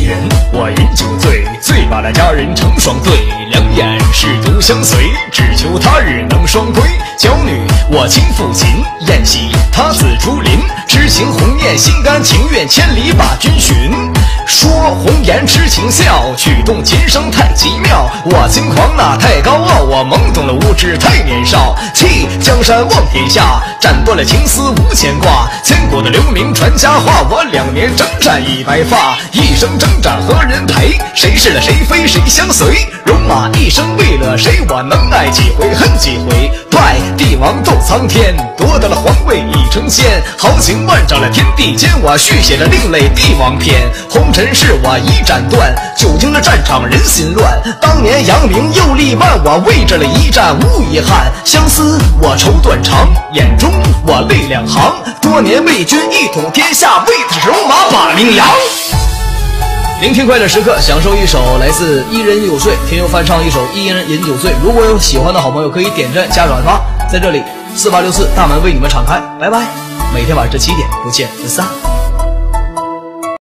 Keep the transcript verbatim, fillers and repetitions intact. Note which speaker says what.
Speaker 1: 人，我饮酒醉，醉把那佳人成双对，两眼是独相随，只求他日能双归。娇女我亲抚琴，宴席他自竹林，痴情鸿雁，心甘情愿千里把君寻。说红颜痴情笑，曲动琴声太奇妙。我轻狂那太高傲，我懵懂了无知太年少。弃江山望天下，斩断了情丝无牵挂。千古的留名传佳话，我两年征战一白发。一生征战何人陪？谁是了谁非谁相随？戎马一生为了谁？我能爱几回恨几回？拜帝王斗苍天，夺得了皇位已成仙。豪情万丈了天地间，我续写了另类帝王篇。红尘事我已斩断，久经了战场人心乱。当年扬名又立万，我为这了一战无遗憾。相思我愁断肠，眼中我泪两行。多年为君一统天下，为的是戎马把名扬。聆听快乐时刻，享受一首来自伊人有罪，听友翻唱一首伊人饮酒醉。如果有喜欢的好朋友，可以点赞加转发。在这里四八六四大门为你们敞开，拜拜，每天晚上七点不见不散。